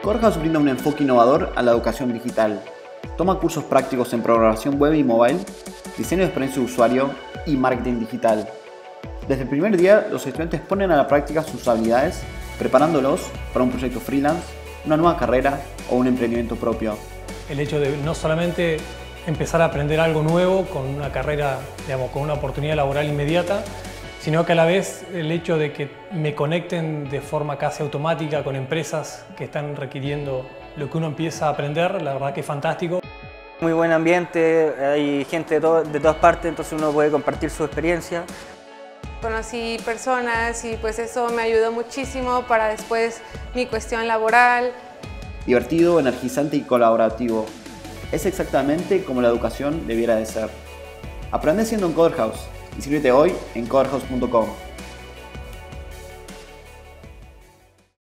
Coderhouse brinda un enfoque innovador a la educación digital. Toma cursos prácticos en programación web y mobile, diseño de experiencia de usuario y marketing digital. Desde el primer día, los estudiantes ponen a la práctica sus habilidades, preparándolos para un proyecto freelance, una nueva carrera o un emprendimiento propio. El hecho de no solamente empezar a aprender algo nuevo con una carrera, con una oportunidad laboral inmediata, sino que a la vez el hecho de que me conecten de forma casi automática con empresas que están requiriendo lo que uno empieza a aprender, la verdad que es fantástico. Muy buen ambiente, hay gente de todas partes, entonces uno puede compartir su experiencia. Conocí personas y pues eso me ayudó muchísimo para después mi cuestión laboral. Divertido, energizante y colaborativo. Es exactamente como la educación debiera de ser. Aprende siendo en Coderhouse. Inscríbete hoy en coderhouse.com.